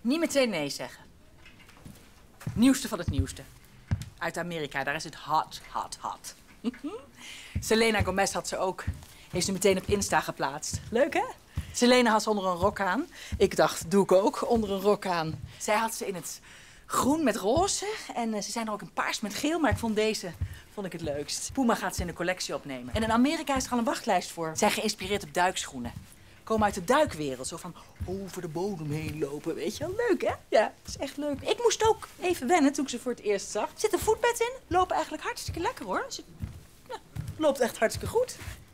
Niet meteen nee zeggen. Nieuwste van het nieuwste. Uit Amerika, daar is het hot, hot, hot. Selena Gomez had ze ook. Heeft ze meteen op Insta geplaatst. Leuk, hè? Selena had ze onder een rok aan. Ik dacht, doe ik ook, onder een rok aan. Zij had ze in het groen met roze. En ze zijn er ook in paars met geel, maar ik vond deze het leukst. Puma gaat ze in de collectie opnemen. En in Amerika is er al een wachtlijst voor. Ze zijn geïnspireerd op duikschoenen. Komen uit de duikwereld. Zo van over de bodem heen lopen. Weet je wel, leuk hè? Ja, dat is echt leuk. Ik moest ook even wennen toen ik ze voor het eerst zag. Er zit een voetbed in. Lopen eigenlijk hartstikke lekker hoor. Ja, loopt echt hartstikke goed.